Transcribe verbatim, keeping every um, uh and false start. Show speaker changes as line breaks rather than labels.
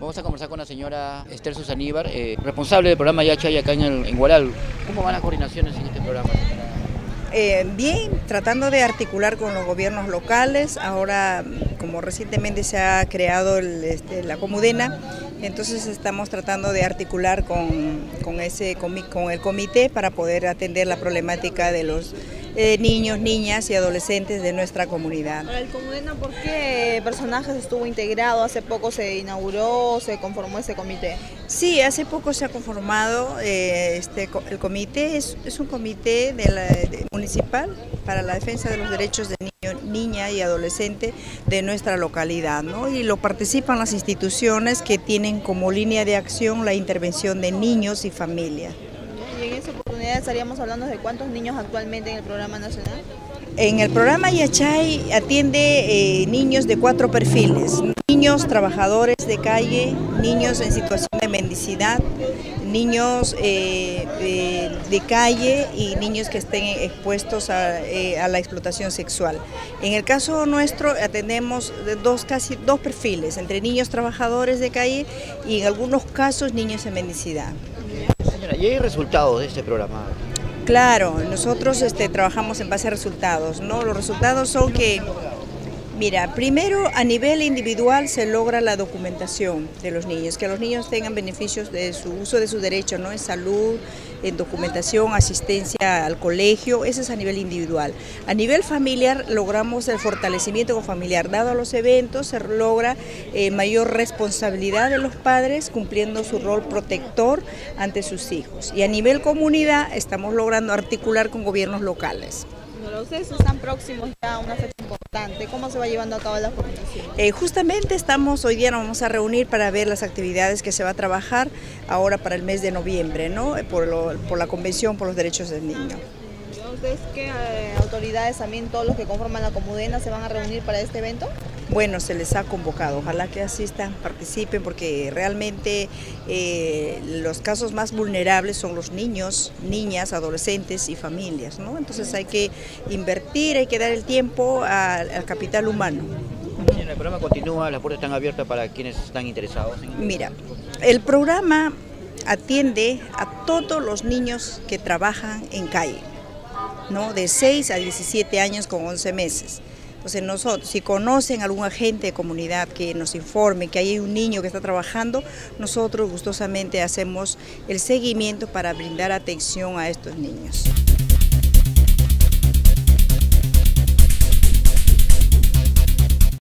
Vamos a conversar con la señora Esther Susaníbar, eh, responsable del programa Yachay acá en, el, en Huaral. ¿Cómo van las coordinaciones en este programa?
Eh, bien, tratando de articular con los gobiernos locales. Ahora, como recientemente se ha creado el, este, la Comudena, entonces estamos tratando de articular con, con, ese, con el comité para poder atender la problemática de los eh, niños, niñas y adolescentes de nuestra comunidad.
Para el Comudena, ¿por qué personajes estuvo integrado? Hace poco se inauguró, se conformó ese comité.
Sí, hace poco se ha conformado eh, este, el comité, es, es un comité de la, de, municipal para la defensa de los derechos de niño, niña y adolescente de nuestra localidad, ¿no? Y lo participan las instituciones que tienen como línea de acción la intervención de niños y familia.
Y en esa oportunidad estaríamos hablando de cuántos niños actualmente en el programa nacional.
En el programa Yachay atiende eh, niños de cuatro perfiles: niños trabajadores de calle, niños en situación de mendicidad, niños eh, eh, de calle y niños que estén expuestos a, eh, a la explotación sexual. En el caso nuestro atendemos dos, casi dos perfiles, entre niños trabajadores de calle y en algunos casos niños en mendicidad.
Señora, ¿y hay resultados de este programa?
Claro, nosotros este, trabajamos en base a resultados, ¿no? Los resultados son que, mira, primero a nivel individual se logra la documentación de los niños, que los niños tengan beneficios de su uso de sus derechos, ¿no? En salud, en documentación, asistencia al colegio, eso es a nivel individual. A nivel familiar logramos el fortalecimiento familiar, dado los eventos se logra eh, mayor responsabilidad de los padres cumpliendo su rol protector ante sus hijos. Y a nivel comunidad estamos logrando articular con gobiernos locales.
Pero ustedes están próximos ya a una fecha importante. ¿Cómo se va llevando a cabo la coordinación?
Eh, justamente estamos, hoy día nos vamos a reunir para ver las actividades que se va a trabajar ahora para el mes de noviembre, ¿no? Por, lo, por la Convención por los Derechos del Niño.
¿Ustedes qué eh, autoridades, también todos los que conforman la Comudena, se van a reunir para este evento?
Bueno, se les ha convocado, ojalá que asistan, participen, porque realmente eh, los casos más vulnerables son los niños, niñas, adolescentes y familias, ¿no? Entonces hay que invertir, hay que dar el tiempo al, al capital humano.
El programa continúa, las puertas están abiertas para quienes están interesados en...
Mira, el programa atiende a todos los niños que trabajan en calle, ¿no? De seis a diecisiete años con once meses. Entonces nosotros, si conocen algún agente de comunidad que nos informe que hay un niño que está trabajando, nosotros gustosamente hacemos el seguimiento para brindar atención a estos niños.